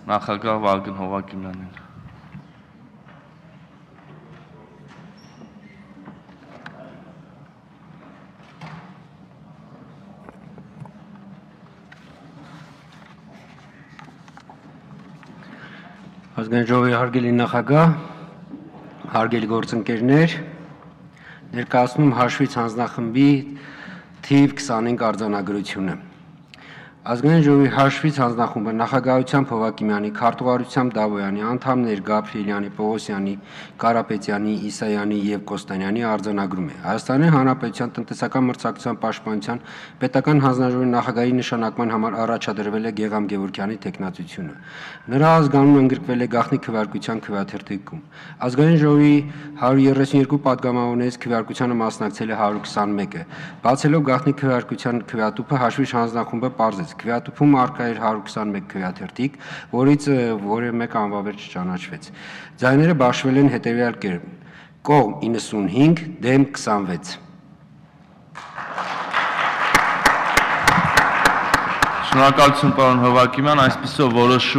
Նախագահ Վագն Հովակիմյանին։ Ազգային ժողովի հարգելի նախագահ, հարգելի գործընկերներ, ներկայացնում հաշվից հանձնախմբի թիվ 25 արձանագրությունը։ Ազգային ժողովի հաշվից հանձնախումբը նախագահությամբ Հովակիմյանի, քարտուղարությամբ Դավոյանի, անդամներ Գաբրիելյանի, Պողոսյանի, Կարապետյանի, Իսայանի եւ Կոստանյանի արձանագրում է։ Հայաստանի Հանրապետության տնտեսական մրցակցության պաշտպանության պետական հանձնաժողովի նախագահի նշանակման համար առաջադրվել է Գեգամ Գևորգյանի տեխնացությունը։ Նրա ազգանունը ընդգրկվել է գաղտնի քվեարկության քվեաթերթիկում։ Ազգային ժողովի 132 պատգամավորներից քվեարկությանը մասնակցել է 121-ը։ Բացելով գաղտնի քվեարկության քվեատուփը հաշվիչ հանձնախումբը պարզեց քվեատուփում առկա էր 121 քվեաթերթիկ, որից որևէ մեկը անվավեր չճանաչվեց։ Ձայները բաշխվել են հետևյալ կերպ. կողմ 95, դեմ 26։ Շնորհակալություն պարոն Հովակիմյան, այսպիսով որոշում